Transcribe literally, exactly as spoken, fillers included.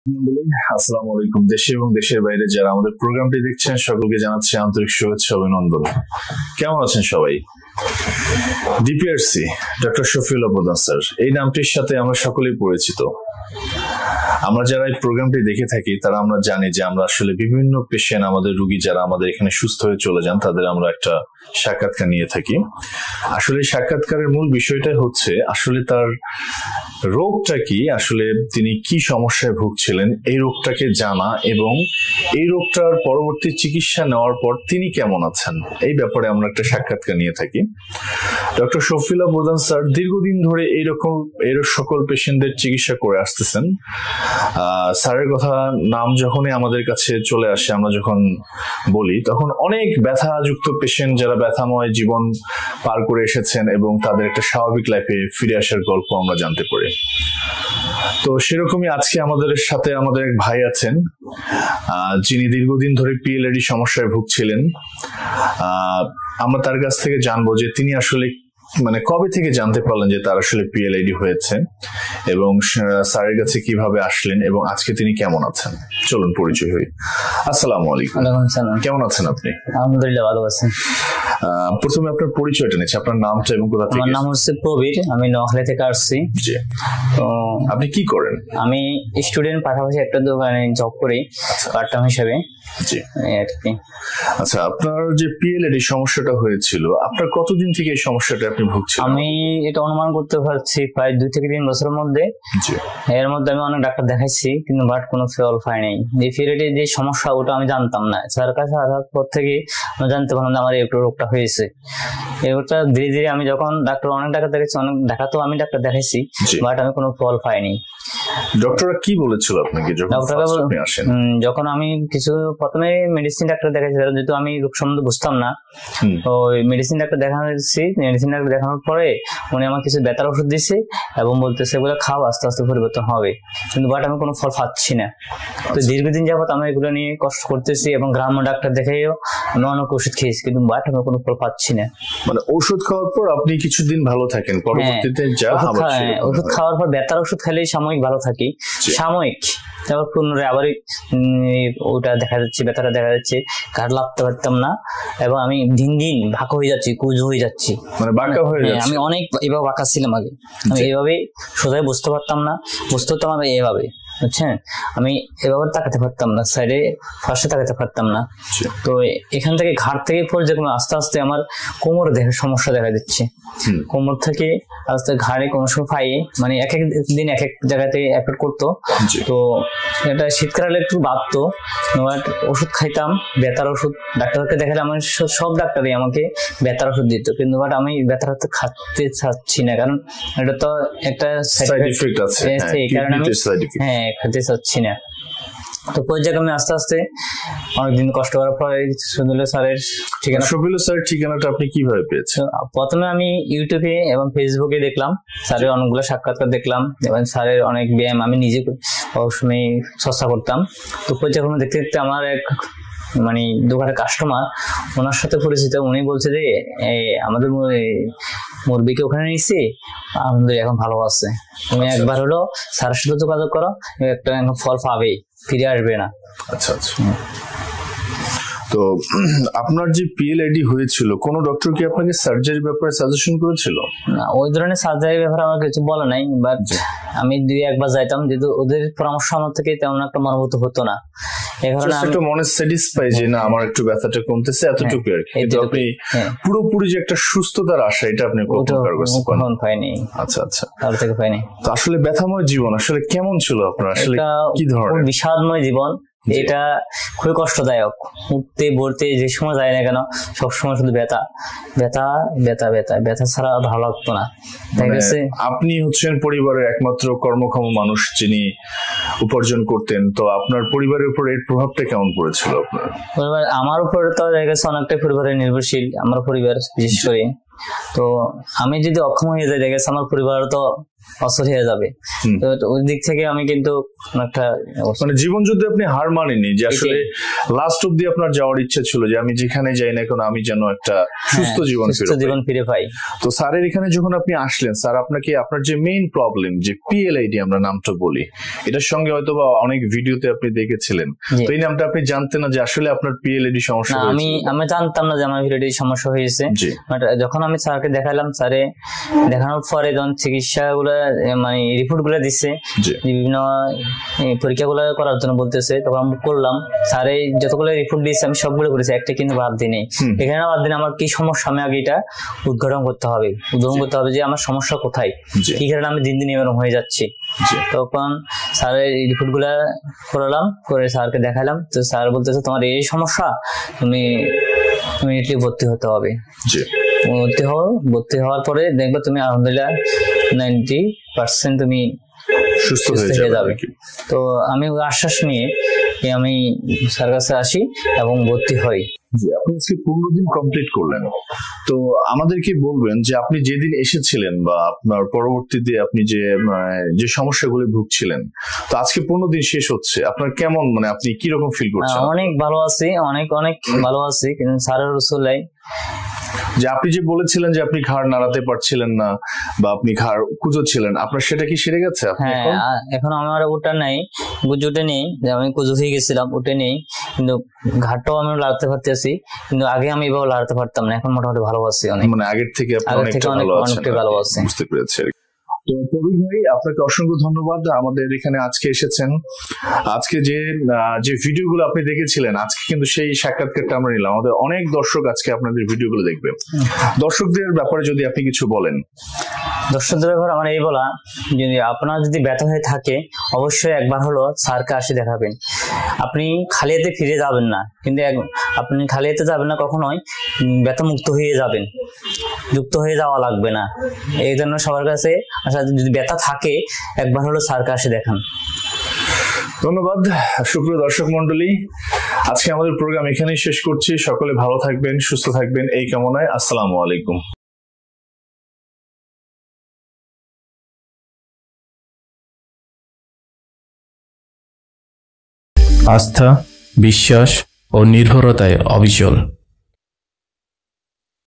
আসসালামু আলাইকুম। দেশে এবং দেশের বাইরে যারা আমাদের প্রোগ্রামটি দেখছেন সকলকে জানাচ্ছি আন্তরিক শুভেচ্ছা অভিনন্দন। কেমন আছেন সবাই? ডিপিআরসি ডক্টর শফিউল্লাহ প্রধান স্যার, এই নামটির সাথে আমরা সকলেই পরিচিত। আমরা যারা এই প্রোগ্রামটি দেখে থাকি তারা আমরা জানি যে আমরা আসলে বিভিন্ন পেশেন্ট, আমাদের রোগী যারা আমাদের এখানে সুস্থ হয়ে চলে যান তাদের আমরা একটা সাক্ষাৎকার নিয়ে থাকি। আসলে সাক্ষাৎকারের মূল বিষয়টাই হচ্ছে আসলে তার রোগটা কি, আসলে তিনি কি সমস্যায় ভুগছিলেন এই রোগটাকে জানা এবং এই রোগটার পরবর্তী চিকিৎসা নেওয়ার পর তিনি কেমন আছেন এই ব্যাপারে আমরা একটা সাক্ষাৎকার নিয়ে থাকি। ডক্টর শফিউল্লাহ প্রধান স্যার দীর্ঘদিন ধরে এইরকম এর সকল পেশেন্টদের চিকিৎসা করে আসতেছেন। আহ স্যারের কথা নাম যখনই আমাদের কাছে চলে আসে, আমরা যখন বলি তখন অনেক ব্যথাযুক্ত পেশেন্ট যারা ব্যথাময় জীবন পার করে এসেছেন এবং তাদের একটা স্বাভাবিক লাইফে ফিরে আসার গল্প আমরা জানতে পারি। তো সেরকমই আজকে আমাদের সাথে আমাদের এক ভাই আছেন আহ যিনি দীর্ঘদিন ধরে পিএলআইডি সমস্যায় ভুগছিলেন। আহ আমরা তার কাছ থেকে জানবো যে তিনি আসলে মানে কবে থেকে জানতে পারলেন যে তার আসলে পিএলআইডি হয়েছে এবং স্যারের কাছে কিভাবে আসলেন এবং আজকে তিনি কেমন আছেন। চলুন পরিচয় হই। আসসালামু আলাইকুম। কেমন আছেন আপনি? আলহামদুলিল্লাহ ভালো আছি। প্রথমে আপনার পরিচয়টা নিচ্ছি, আপনার নামটা এবং কোথা থেকে? আমার নাম হচ্ছে প্রবীর, আমি নোয়াখালী থেকে আসছি। জি। তো আপনি কি করেন? আমি স্টুডেন্ট, পাশাপাশি একটা দোকানে জব করি পার্ট টাইম হিসেবে। জি। আর কি। আচ্ছা, আপনার যে পিএলআইডি সমস্যাটা হয়েছিল আপনার কতদিন থেকে এই সমস্যাটা আপনি ভুগছিলেন? আমি এটা অনুমান করতে পারছি প্রায় দুই থেকে তিন বছরের মধ্যে। জি। এর মধ্যে আমি অনেক ডাক্তার দেখাইছি কিন্তু বাট কোনো ফল পাই নাই। যে পিএলআইডি যে সমস্যা ওটা আমি জানতাম না, স্যারের কাছে আসার পর থেকে আমি জানতে পারলাম যে আমার এই রোগটা হয়েছে। এই রোগটা ধীরে ধীরে আমি যখন ডাক্তার অনেক ডাক্তার দেখাচ্ছি, অনেক দেখাতো আমি ডাক্তার দেখাইছি, বাট আমি কোনো ফল পাইনি। ডক্টররা কি বলেছিল আপনাকে যখন আপনি আসেন? যখন আমি কিছু প্রথমে মেডিসিন ডাক্তার দেখাইছি, যেহেতু আমি রোগ সম্বন্ধে বুঝতাম না, তো মেডিসিন ডাক্তার দেখাচ্ছি। মেডিসিন ডাক্তার দেখানোর পরে উনি আমার কিছু ব্যথার ওষুধ দিচ্ছে এবং বলতেছে এগুলো খাও, আস্তে আস্তে পরিবর্তন হবে, কিন্তু বাট আমি কোনো ফল পাচ্ছি না। তো দীর্ঘদিন যাবত আমি এগুলো নিয়ে কষ্ট করতেছি এবং গ্রাম্য ডাক্তার দেখাইও আমি অনেক ওষুধ খেয়েছি, কিন্তু বাট আমি কোনো ফল পাচ্ছি না। মানে ওষুধ খাওয়ার পর আপনি কিছুদিন ভালো থাকেন, পরবর্তীতে যা ওষুধ খাওয়ার পর ব্যথার ওষুধ খেলেই সাময়িক ভালো থাকি, সাময়িক, তারপর পুনরায় আবার ওটা দেখা যাচ্ছে, ব্যথাটা দেখা যাচ্ছে, ঘাট লাগতে পারতাম না এবং আমি দিন দিন বাঁকা হয়ে যাচ্ছি, কুজো হয়ে যাচ্ছি। মানে বাঁকা হয়ে যাচ্ছে? আমি অনেক এভাবে বাঁকা ছিলাম আগে, আমি এইভাবে সোজাই বুঝতে পারতাম না, বুঝতে পারতাম আমি এইভাবে, বুঝছেন, আমি এভাবে তাকাতে পারতাম না, সাইডে ফার্স্টে তাকাতে পারতাম না। তো এখান থেকে ঘাট থেকে পর যেরকম আস্তে আস্তে আমার কোমর দেখার সমস্যা দেখা দিচ্ছে, কোমর থেকে আস্তে ঘাড়ে কোনো সময় পাই, মানে এক এক দিন এক এক জায়গাতে এফেক্ট করতো। তো এটা শীতকালে একটু বাড়তো, ওষুধ খাইতাম, ব্যথার ওষুধ ডাক্তারকে দেখালে আমার সব ডাক্তারই আমাকে ব্যথার ওষুধ দিত, কিন্তু বাট আমি ব্যথার ওষুধ খাতে চাচ্ছি না, কারণ এটা তো একটা সাইড এফেক্ট আছে, এই কারণে আমি হ্যাঁ খেতে চাচ্ছি না। তো পর্যায়ে আমি আস্তে আস্তে অনেকদিন কষ্ট করার পরে শফিউল্লাহ স্যারের ঠিকানা। শফিউল্লাহ স্যারের ঠিকানাটা আপনি কিভাবে পেয়েছেন? প্রথমে আমি ইউটিউবে এবং ফেসবুকে দেখলাম, স্যারের অনেকগুলো সাক্ষাৎকার দেখলাম এবং স্যারের অনেক ব্যায়াম আমি নিজে সবসময় চর্চা করতাম। তো পর্যায়ে দেখতে দেখতে আমার এক মানে দোকানের কাস্টমার, ওনার সাথে পরিচিত, উনি বলছে যে আমাদের মুরব্বীকে ওখানে নিয়েছি, আমাদের এখন ভালো আছে, তুমি একবার হলো স্যারের সাথে যোগাযোগ করো, একটা ফল পাবেই, ফিরে আসবে না। আচ্ছা আচ্ছা। তো আপনার যে পিএলআইডি হয়েছিল, কোন ডক্টর কি আপনাকে সার্জারির ব্যাপারে সাজেশন করেছিল? না, ওই ধরনের সার্জারির ব্যাপারে আমার কিছু বলা নাই, বাট আমি দুই একবার যাইতাম, যেহেতু ওদের পরামর্শ আমার থেকে তেমন একটা মনোভূত হতো না, এই কারণে আমি একটু মনে স্যাটিসফাই যে না আমার একটু ব্যথাটা কমতেছে এতটুকু আর কি, কিন্তু আপনি পুরোপুরি যে একটা সুস্থতার আশা এটা আপনি কখন পাইনি। আচ্ছা আচ্ছা, তার থেকে পাইনি। তো আসলে ব্যথাময় জীবন আসলে কেমন ছিল আপনার? আসলে কি ধরনের? বিষাদময় জীবন, এটা খুবই কষ্টদায়ক, উঠতে বলতে যে সময় যায় না কেন সবসময় শুধু ব্যথা ব্যথা ব্যথা ব্যথা ব্যথা ছাড়া ভালো লাগতো না। আপনি হচ্ছেন পরিবারের একমাত্র কর্মক্ষম মানুষ যিনি উপার্জন করতেন, তো আপনার পরিবারের উপর এর প্রভাবটা কেমন পড়েছিল আপনার? পরিবার আমার উপর তো দেখা গেছে অনেকটাই পরিবারের নির্ভরশীল, আমার পরিবার বিশেষ করে তো আমি যদি অক্ষম হয়ে যাই দেখে আমার পরিবার তো অসর হয়ে যাবে। তো ওই দিক থেকে আমি কিন্তু একটা মানে জীবন যুদ্ধে আপনি হার মানেননি, যে আসলে লাস্ট অব্দি আপনার যাওয়ার ইচ্ছা ছিল যে আমি যেখানে যাই না কেন আমি যেন একটা সুস্থ জীবন জীবন ফিরে পাই। তো স্যারের এখানে যখন আপনি আসলেন, স্যার আপনাকে আপনার যে মেইন প্রবলেম যে পিএলআইডি আমরা নামটা বলি, এটার সঙ্গে হয়তো বা অনেক ভিডিওতে আপনি দেখেছিলেন, তো এই নামটা আপনি জানতেন না যে আসলে আপনার পিএলআইডি সমস্যা হয়েছে? আমি আমি জানতাম না যে আমার পিএলআইডি সমস্যা হয়েছে। যখন আমি স্যারকে দেখালাম, স্যারে দেখানোর পরে যখন চিকিৎসা গুলো মানে রিপোর্ট গুলো দিচ্ছে, বিভিন্ন পরীক্ষা গুলো করার জন্য বলতেছে, তখন আমি করলাম। স্যারে যতগুলো রিপোর্ট দিয়েছে আমি সবগুলো করেছি, একটা কিন্তু বাদ দিই নেই। এখানে বাদ দিন আমার কি সমস্যা, আমি আগে এটা উদ্ঘাটন করতে হবে, উদ্ঘাটন করতে হবে যে আমার সমস্যা কোথায়, কি কারণে আমি দিন দিন এরকম হয়ে যাচ্ছি। তখন স্যারের রিপোর্ট গুলা করালাম, করে স্যারকে দেখালাম। তো স্যার বলতেছে তোমার এই সমস্যা, তুমি ইমিডিয়েটলি ভর্তি হতে হবে। ভর্তি হও, ভর্তি হওয়ার পরে দেখবে তুমি আলহামদুলিল্লাহ নাইনটি পার্সেন্ট তুমি সুস্থ হয়ে যাবে। তো আমি আশ্বাস নিয়ে আমি স্যার কাছে আসি এবং ভর্তি হই। জি, আপনি আজকে পনেরো দিন কমপ্লিট করলেন, তো আমাদেরকে বলবেন যে আপনি যেদিন এসেছিলেন বা আপনার পরবর্তীতে আপনি যে যে সমস্যাগুলো ভুগছিলেন, তো আজকে পনেরো দিন শেষ হচ্ছে, আপনার কেমন, মানে আপনি কি রকম ফিল করছেন? অনেক ভালো আছি, অনেক অনেক ভালো আছি। কিন্তু স্যারের রসুলাই যে আপনি যে বলেছিলেন যে আপনি ঘাড় নাড়াতে পারছিলেন না বা আপনি ঘাড় কুজোচ্ছিলেন, আপনার সেটা কি সেরে গেছে? হ্যাঁ, এখন আমার ওটা নাই, গুজোটে নেই, যে আমি কুজো হয়ে গেছিলাম ওটা নেই, কিন্তু ঘাড়টাও আমি লাড়তে পারতেছি, কিন্তু আগে আমি এভাবে লাড়তে পারতাম না। এখন মোটামুটি ভালো আছি, অনেক, মানে আগের থেকে অনেকটা ভালো আছি। বুঝতে পেরেছি। তো প্রবীর ভাই, আপনাকে অসংখ্য ধন্যবাদ আমাদের এখানে আজকে এসেছেন। আজকে যে যে ভিডিওগুলো আপনি দেখেছিলেন, আজকে কিন্তু সেই সাক্ষাৎকারটা আমরা নিলাম। আমাদের অনেক দর্শক আজকে আপনাদের ভিডিওগুলো দেখবে। দর্শকদের ব্যাপারে যদি আপনি কিছু বলেন। দর্শকদের ব্যাপারে আমার এই বলা, যদি আপনার যদি ব্যথা হয়ে থাকে অবশ্যই একবার হলো স্যারকে আসে দেখাবেন। আপনি খালি হাতে ফিরে যাবেন না, কিন্তু আপনি খালি হাতে যাবেন না কখনোই, ব্যথা মুক্ত হয়ে যাবেন, যুক্ত হয়ে যাওয়া লাগবে না। এই জন্য সবার কাছে আসা, যদি ব্যথা থাকে একবার হলো স্যারকে আসে দেখান। ধন্যবাদ সুপ্রিয় দর্শক মন্ডলী, আজকে আমাদের প্রোগ্রাম এখানেই শেষ করছি। সকলে ভালো থাকবেন, সুস্থ থাকবেন এই কামনায়। আসসালামু আলাইকুম। আস্থা, বিশ্বাস ও নির্ভরতায় অবিচল।